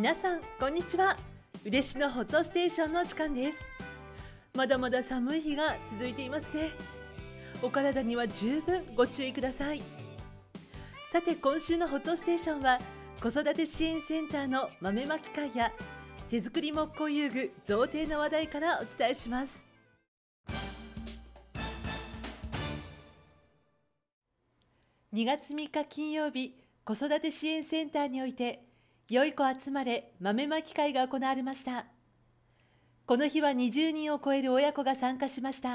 皆さんこんにちは。嬉野ホットステーションの時間です。まだまだ寒い日が続いていますね。お体には十分ご注意ください。さて、今週のホットステーションは子育て支援センターの豆まき会や手作り木工遊具贈呈の話題からお伝えします。2月3日金曜日、子育て支援センターにおいてよい子集まれ豆まき会が行われました。この日は20人を超える親子が参加しました。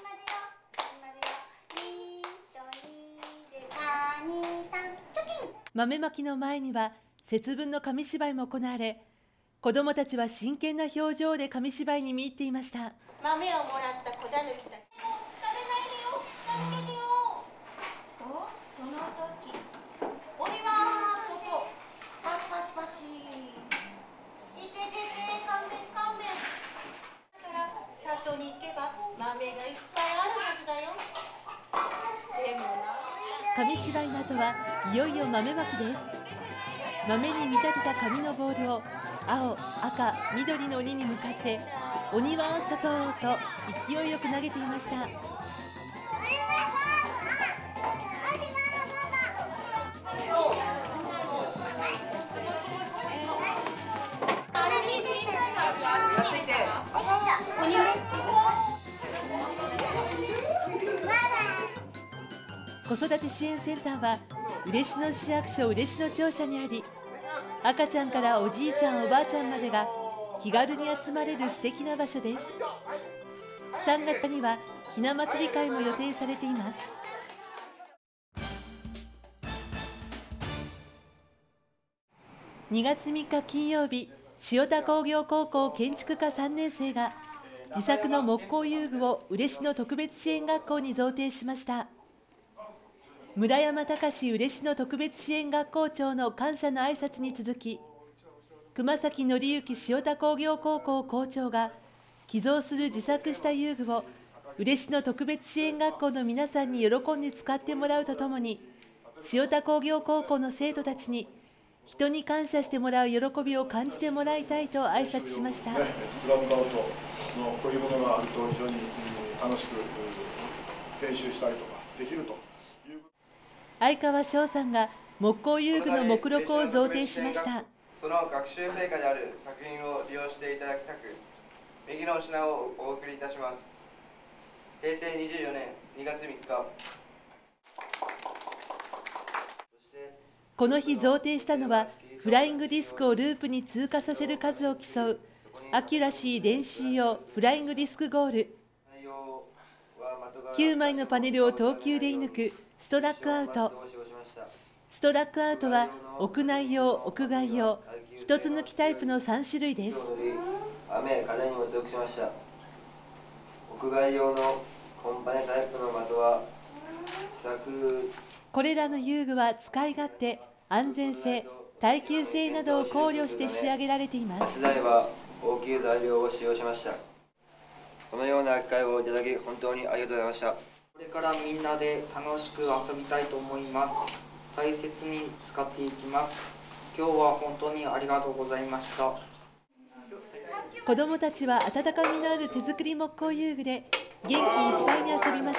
豆まきの前には節分の紙芝居も行われ、子どもたちは真剣な表情で紙芝居に見入っていました。 豆をもらった子だぬきたち、食べないでよ、助けてよ。とその時、鬼はそこ、パチパチパチ、いててて、勘弁勘弁。だから里に行けば豆がいっぱいあるはずだよ。でもな。 紙芝居の後はいよいよ豆まきです。豆に見立てた紙のボールを青、赤、緑の鬼に向かって鬼は外と勢いよく投げていました。子育て支援センターは嬉野市役所嬉野庁舎にあり、赤ちゃんからおじいちゃんおばあちゃんまでが気軽に集まれる素敵な場所です。3月にはひな祭り会も予定されています。2月3日金曜日、塩田工業高校建築科3年生が自作の木工遊具を嬉野特別支援学校に贈呈しました。村山隆嬉野特別支援学校長の感謝の挨拶に続き、熊崎紀之塩田工業高校校長が寄贈する自作した遊具を嬉野特別支援学校の皆さんに喜んで使ってもらうとともに、塩田工業高校の生徒たちに人に感謝してもらう喜びを感じてもらいたいと挨拶しました。 クラブカウトのこういうものがあると非常に楽しく練習したりとかできると。 相川翔さんが木工遊具の目録を贈呈しました。 その学習成果である作品を利用していただきたく、右の品をお送りいたします。平成24年2月3日。 この日贈呈したのは、フライングディスクをループに通過させる数を競うアキュラシー練習用フライングディスクゴール。9枚のパネルを投球で射抜くストラックアウト。ストラックアウトは屋内用、屋外用、一つ抜きタイプの3種類です。 雨、風にも強くしました。屋外用のコンパネタイプの的はこれらの遊具は使い勝手、安全性、耐久性などを考慮して仕上げられています。 資材は大きい材料を使用しました。このような機会をいただき本当にありがとうございました。 これからみんなで楽しく遊びたいと思います。大切に使っていきます。今日は本当にありがとうございました。 子どもたちは温かみのある手作り木工遊具で元気いっぱいに遊びました。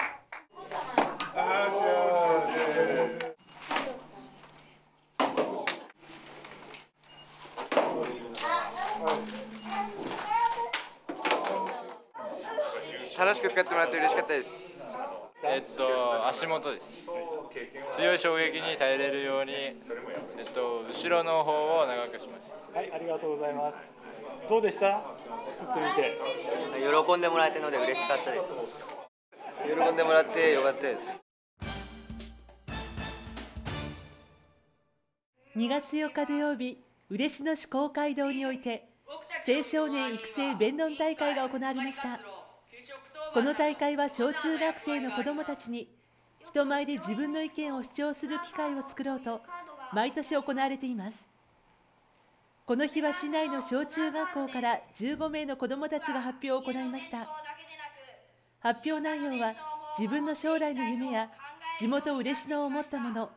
楽しく使ってもらって嬉しかったです。 足元です。強い衝撃に耐えれるように、後ろの方を長くしました。 はい、ありがとうございます。どうでした？作ってみて。 喜んでもらえたので嬉しかったです。 喜んでもらってよかったです。 2月4日土曜日、嬉野市公会堂において青少年育成弁論大会が行われました。この大会は小中学生の子どもたちに人前で自分の意見を主張する機会を作ろうと毎年行われています。この日は市内の小中学校から15名の子どもたちが発表を行いました。発表内容は自分の将来の夢や地元嬉野を思ったもの、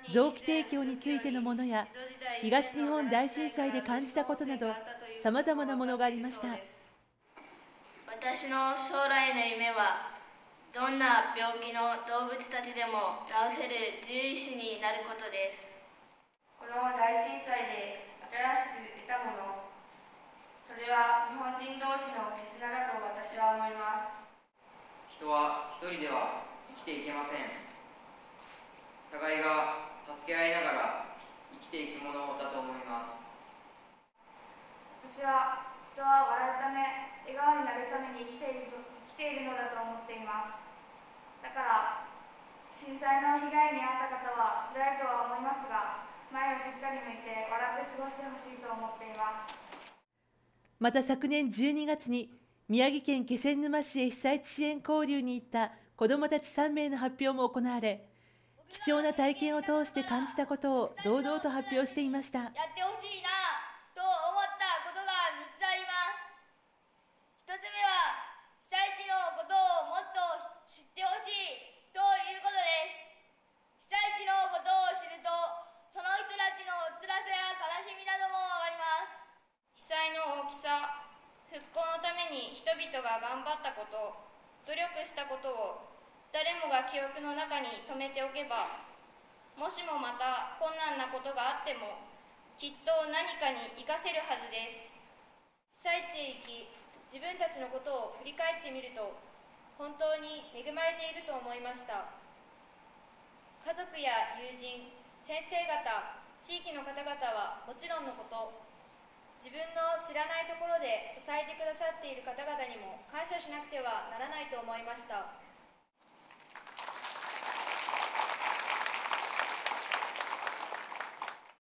臓器提供についてのものや、東日本大震災で感じたことなど、さまざまなものがありました。 私の将来の夢は、どんな病気の動物たちでも治せる獣医師になることです。 この大震災で新しく得たもの、それは日本人同士の絆だと私は思います。 人は一人では生きていけません。互いが助け合いながら生きていくものだと思います。 私は人は笑うため、笑顔になるために生きているのだと思っています。だから震災の被害に遭った方は辛いとは思いますが、前をしっかり向いて笑って過ごしてほしいと思っています。 また昨年12月に宮城県気仙沼市へ被災地支援交流に行った子どもたち3名の発表も行われ、貴重な体験を通して感じたことを堂々と発表していました。 やってほしいなと思ったことが3つあります。1つ目は被災地のことをもっと知ってほしいということです。被災地のことを知ると、その人たちの辛さや悲しみなどもわかります。 被災の大きさ、復興のために人々が頑張ったこと、努力したことを誰もが記憶の中に留めておけば、もしもまた困難なことがあっても、きっと何かに生かせるはずです。被災地へ行き、自分たちのことを振り返ってみると、本当に恵まれていると思いました。家族や友人、先生方、地域の方々はもちろんのこと、自分の知らないところで支えてくださっている方々にも感謝しなくてはならないと思いました。